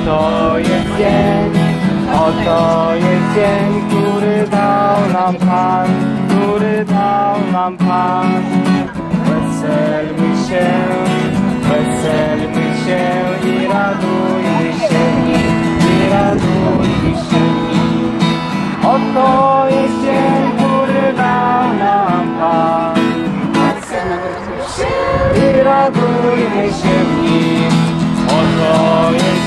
Oto jest dzień, oto jest dzień, który dał nam Pan, który dał nam Pan. Weselmy się i radujmy się w nim, i radujmy się w nim. Oto jest dzień, który dał nam Pan. Weselmy się i radujmy się w nim. Oto jest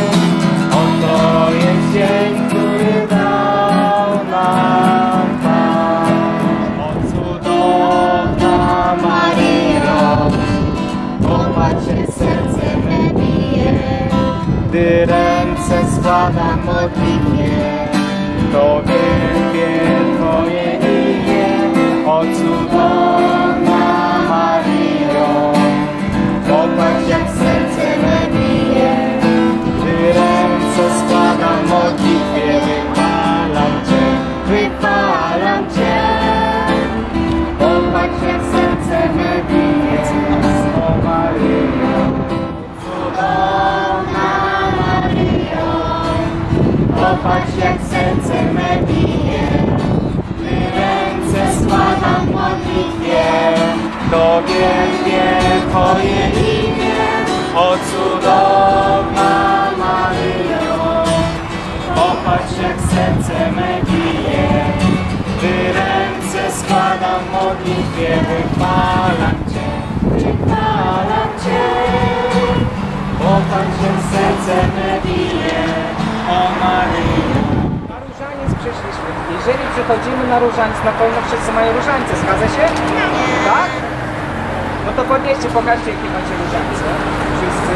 dzień, który dał nam Pan. O cudowna Maryjo, popatrz jak serce me bije, gdy ręce składam modlitwie, to wielkie Twoje imię. O cudowna Maryjo, popatrz jak serce me bije, gdy ręce składam modlitwie, wychwalam Cię, wychwalam Cię. Popatrz jak serce me bije, o Maryjo, cudowna Maryjo. Popatrz jak serce me bije, gdy ręce składam modlitwie, to wielkie Twoje imię. O cudowna Maryjo, popatrz jak serce me bije, gdy ręce składam w modlitwie, wychwalam Cię, wychwalam Cię. Popatrz jak serce me bije, o Maryjo. Na różaniec przyszliśmy. Jeżeli przychodzimy na różaniec, na pewno wszyscy mają różańce, zgadza się? Tak? No to podnieście, pokażcie jakie macie różańce. Wszyscy.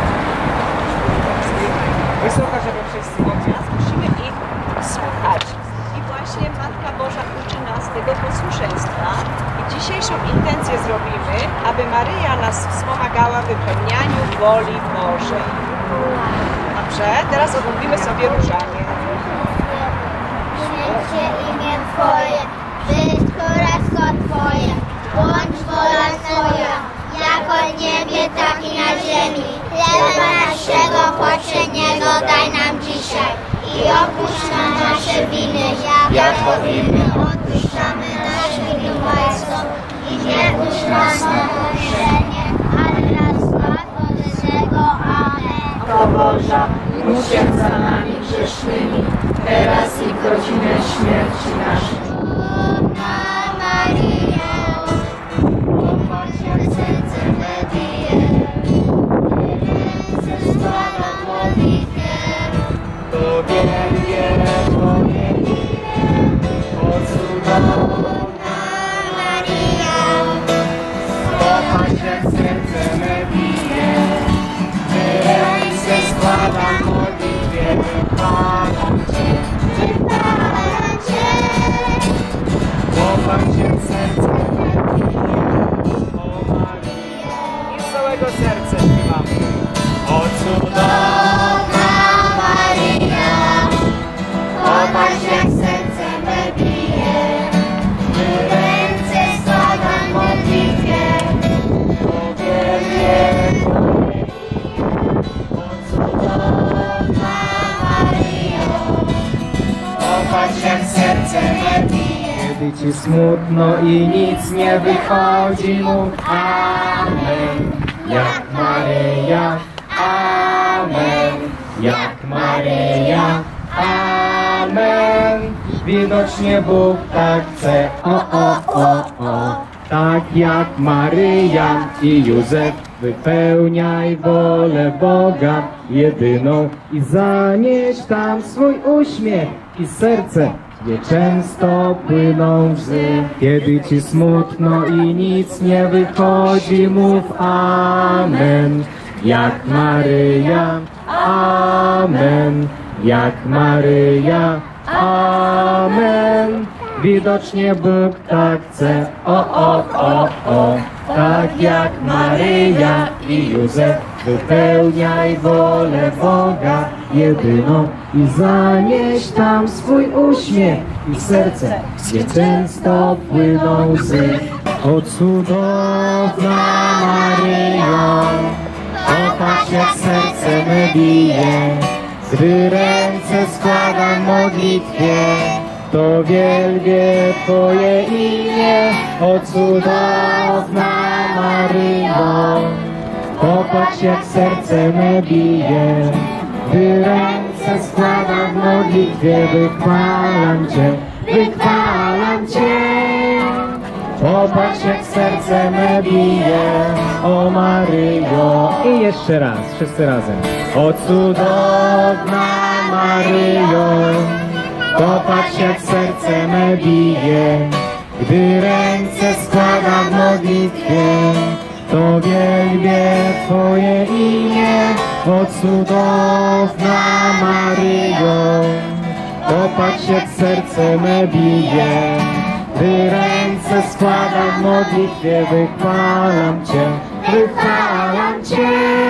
Wysoko, żeby wszyscy mogli. Musimy ich słuchać. I właśnie Matka Boża uczy nas tego posłuszeństwa. I dzisiejszą intencję zrobimy, aby Maryja nas wspomagała w wypełnianiu woli Bożej. Dobrze? Teraz odmówimy sobie różanie. Święcie imię Twoje, przyjdź królestwo Twoje, bądź wola Twoja, jako w niebie, tak i na ziemi. Chleba naszego powszedniego daj nam dzisiaj i odpuść nam nasze winy, jako i my odpuszczamy naszym winowajcom. I nie puść nas na pokuszenie, ale nas zbaw od złego. Amen. Matko Boża, módl się za nami grzesznymi, teraz i w godzinę śmierci naszej. Maryjo, popatrz jak serce me bije, ręce składam w modlitwie, To wielkie Twoje imię, o cudowna Maryjo, popatrz jak serce me bije, gdy ręce składam w modlitwie, wychwalam Cię, wychwalam Cię. popatrz jak serce me bije, o Maryjo. I z całego serca śpiewamy. O cudowna Maryjo, popatrz jak serce me bije, gdy ręce składam w modlitwie, to wielkie Twoje imię, o cudowna Maryjo, popatrz jak serce me bije. Kiedy Ci smutno i nic nie wychodzi, mów amen, jak Maryja, amen, jak Maryja, amen. Widocznie Bóg tak chce, tak jak Maryja i Józef, wypełniaj wolę Boga jedyną i zanieś tam swój uśmiech i serce, gdzie często płyną łzy. Kiedy Ci smutno i nic nie wychodzi, mów amen, jak Maryja, amen, jak Maryja, amen. Widocznie Bóg tak chce, tak jak Maryja i Józef, wypełniaj wolę Boga jedyną i zanieś tam swój uśmiech i serce, gdzie często płyną łzy. O cudowna Maryjo, popatrz jak serce me bije, Gdy ręce składam w modlitwie, to wielbię Twoje imię, o cudowna Maryjo. Popatrz, jak serce me bije, gdy ręce składam w modlitwie, wychwalam Cię, wychwalam Cię. Popatrz, jak serce me bije, o Maryjo. I jeszcze raz, wszyscy razem. O cudowna Maryjo, popatrz, jak serce me bije, gdy ręce składam w modlitwie, to wielbię Twoje imię, o cudowna Maryjo. Popatrz, jak serce me bije, gdy ręce składam w modlitwie, wychwalam Cię, wychwalam Cię.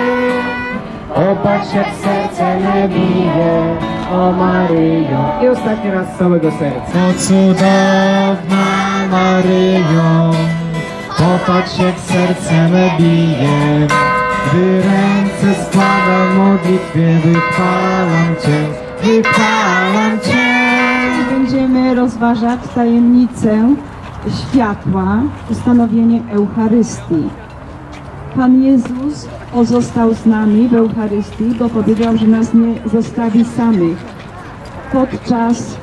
Popatrz, jak serce me bije, o Maryjo. I ostatni raz z całego serca. O cudowna Maryjo, popatrz, jak serce me bije, gdy ręce składam w modlitwie, wychwalam Cię, wychwalam Cię. Będziemy rozważać tajemnicę światła, ustanowienie Eucharystii. Pan Jezus pozostał z nami w Eucharystii, bo powiedział, że nas nie zostawi samych. Podczas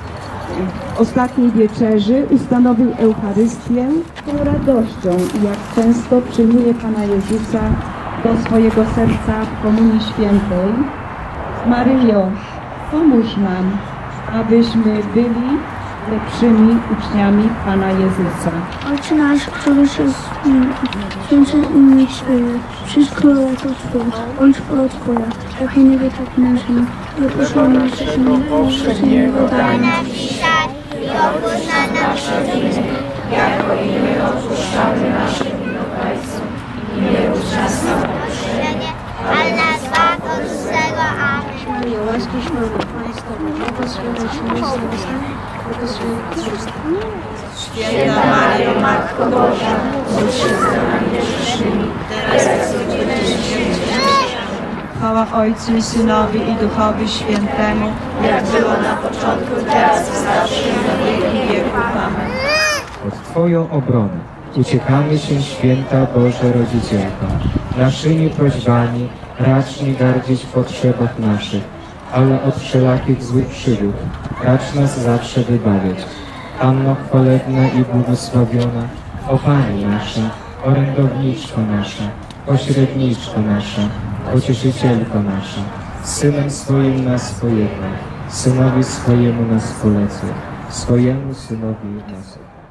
ostatniej wieczerzy ustanowił Eucharystię z radością i jak często przyjmuje Pana Jezusa do swojego serca w Komunii Świętej. Maryjo, pomóż nam, abyśmy byli lepszymi uczniami Pana Jezusa. Ojcze nasz, któryś jest święty imię Twoje, przyjdź królestwo Twoje, bądź wola Twoja, jak i niebie, tak i na ziemi. Wypuszczaj nas grzesznych, powszechnego daj nam dzisiaj i odpuść nam nasze winy, jako i my odpuszczamy naszym winowajcom. I nie wódź nas na pokuszenie, ale nas zbaw od złego. Amen. Maryjo, łaskiś pełna, Pan jest z Tobą, błogosławionaś między niebiosami, błogosławiony Chrystus. Święta Maryjo, Matko Boża, módl się za nami grzesznymi, teraz i w godzinę śmierci naszej. Chwała Ojcu i Synowi i Duchowi Świętemu, jak było na początku, teraz i zawsze, i na wieki wieków. Amen. Pod Twoją obronę uciekamy się, święta Boże Rodzicielko. Naszymi prośbami racz nie gardzić w potrzebach naszych, ale od wszelakich złych przygód racz nas zawsze wybawiać. Panno chwalebna i błogosławiona, o Pani nasza, orędowniczko nasza, pośredniczko nasza, pocieszycielko nasza, Synem swoim nas pojednaj, Synowi swojemu nas polecaj, swojemu Synowi nas